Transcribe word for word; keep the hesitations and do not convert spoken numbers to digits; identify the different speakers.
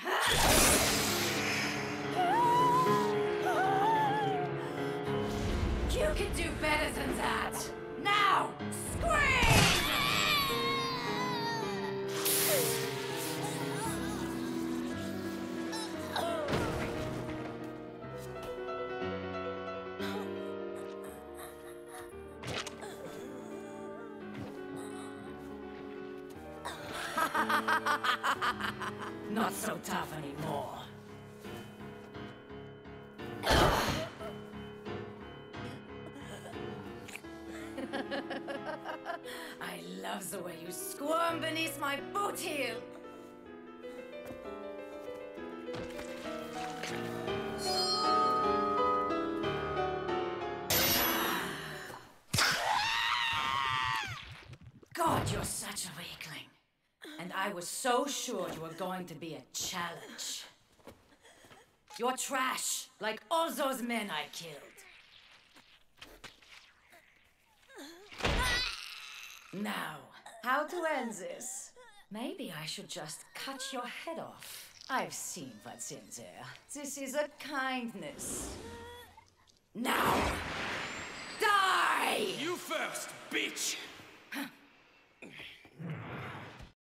Speaker 1: You can do better than that! Now, scream! Not so tough anymore. I love the way you squirm beneath my boot heel. God, you're such a weakling. And I was so sure you were going to be a challenge. You're trash, like all those men I killed. Now, how to end this? Maybe I should just cut your head off. I've seen what's in there. This is a kindness. Now, die!
Speaker 2: You first, bitch!